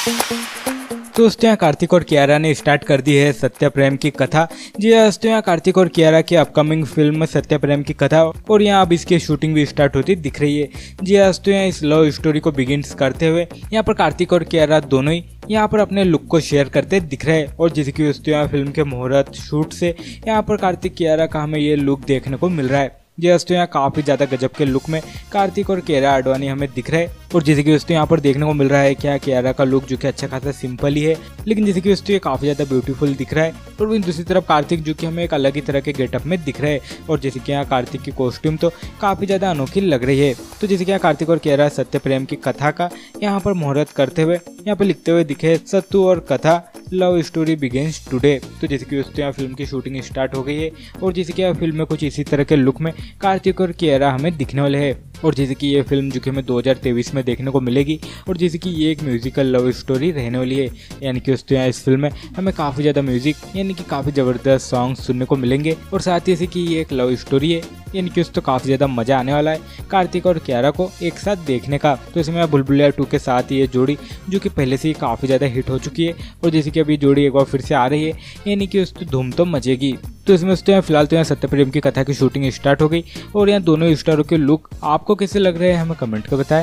तो दोस्तों यहाँ कार्तिक और कियारा ने स्टार्ट कर दी है सत्य प्रेम की कथा। जी दोस्तों यहाँ कार्तिक और कियारा की अपकमिंग फिल्म सत्य प्रेम की कथा और यहाँ अब इसकी शूटिंग भी स्टार्ट होती दिख रही है। जी दोस्तों यहाँ इस लव स्टोरी को बिगिंस करते हुए यहाँ पर कार्तिक और कियारा दोनों ही यहाँ पर अपने लुक को शेयर करते दिख रहे हैं और जैसे कि दोस्तों यहाँ फिल्म के मुहूर्त शूट से यहाँ पर कार्तिक कियारा का हमें ये लुक देखने को मिल रहा है। जी दोस्तों यहाँ काफी ज्यादा गजब के लुक में कार्तिक और कियारा आडवाणी हमें दिख रहे हैं और जैसे कि दोस्तों यहाँ पर देखने को मिल रहा है क्या कियारा का लुक जो कि अच्छा खासा सिंपल ही है, लेकिन जैसे कि दोस्तों ये काफी ज्यादा ब्यूटीफुल दिख रहा है। और वहीं दूसरी तरफ कार्तिक जो कि हमें एक अलग ही तरह के गेटअप में दिख रहे हैं और जैसे कि यहाँ कार्तिक की कॉस्ट्यूम तो काफी ज्यादा अनोखी लग रही है। तो जैसे कि यहाँ कार्तिक और कियारा सत्य प्रेम की कथा का यहाँ पर मुहूर्त करते हुए यहाँ पर लिखते हुए दिखे सत्तू और कथा लव स्टोरी बिगिंस टुडे। तो जैसे कि दोस्तों यहाँ फिल्म की शूटिंग स्टार्ट हो गई है और जैसे कि यहाँ फिल्म में कुछ इसी तरह के लुक में कार्तिक और कियारा हमें दिखने वाले हैं और जैसे कि ये फिल्म जो कि हमें 2023 में देखने को मिलेगी और जैसे कि ये एक म्यूजिकल लव स्टोरी रहने वाली है, यानी कि दोस्तों यहाँ इस फिल्म में हमें काफ़ी ज़्यादा म्यूजिक यानी कि काफ़ी ज़बरदस्त सॉन्ग सुनने को मिलेंगे और साथ ही जैसे कि ये एक लव स्टोरी है यानी कि दोस्तों काफ़ी ज़्यादा मज़ा आने वाला है कार्तिक और कियारा को एक साथ देखने का। तो इसमें बुलबुलिया 2 के साथ ये जोड़ी जो कि पहले से ही काफ़ी ज़्यादा हिट हो चुकी है और जैसे कि अभी जोड़ी एक बार फिर से आ रही है यानी कि दोस्तों धूम तो मचेगी। तो इसमें दोस्तों फिलहाल तो यहाँ सत्य प्रेम की कथा की शूटिंग स्टार्ट हो गई और यहाँ दोनों स्टारों के लुक आपको कैसे लग रहे हैं हमें कमेंट कर बताएं।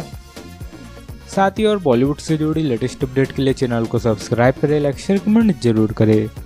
साथ ही और बॉलीवुड से जुड़ी लेटेस्ट अपडेट के लिए चैनल को सब्सक्राइब करें, लाइक शेयर कमेंट जरूर करें।